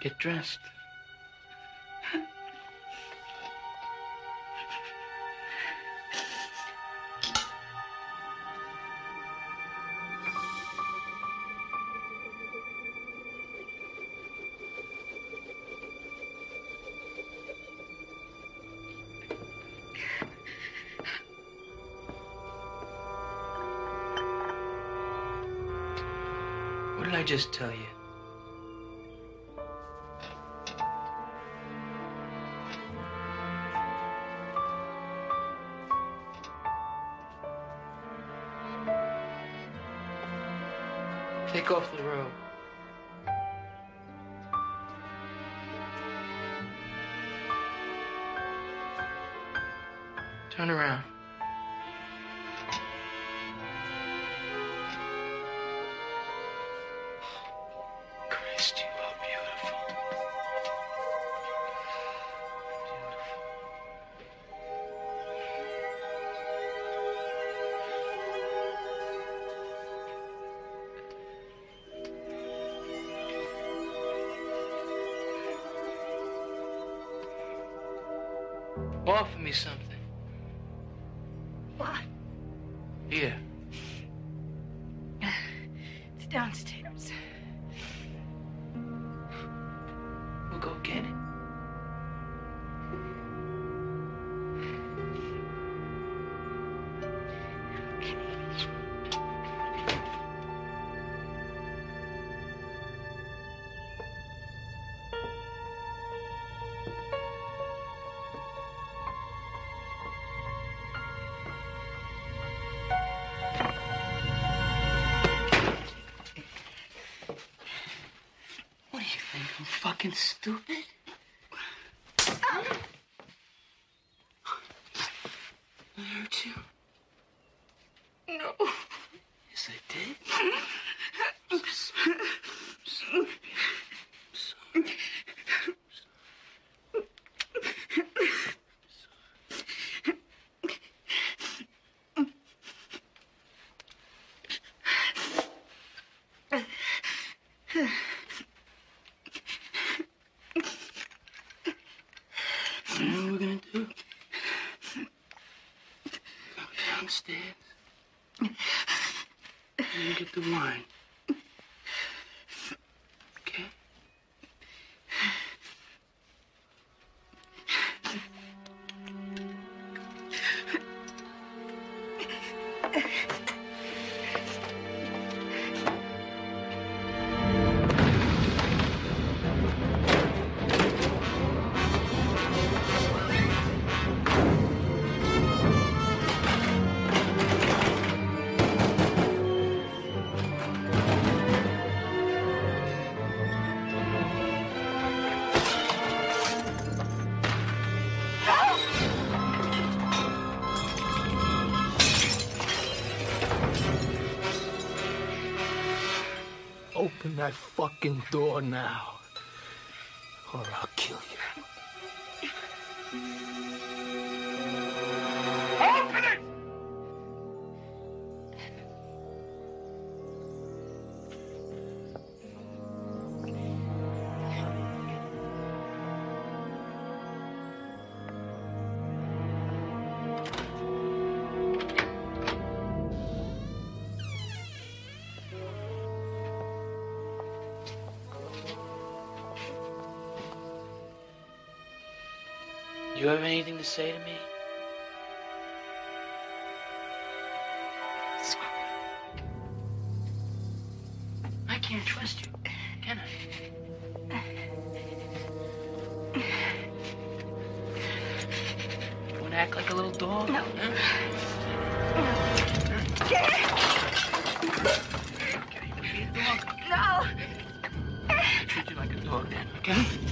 Get dressed. What did I just tell you? Take off the robe. Turn around. Christ, you are beautiful. Offer me something. What? Here. It's downstairs. We'll go get it. What do you think? I'm fucking stupid? I hurt you? No. Yes, I did. I'm sorry. I'm sorry. You know what we're gonna do? Go downstairs. And you get the wine. Okay? Open that fucking door now, or I'll kill you. Open it! You have anything to say to me? Sorry. I can't trust you, can I? You want to act like a little dog? No. Okay, you be a dog. No. I'll treat you like a dog then, okay?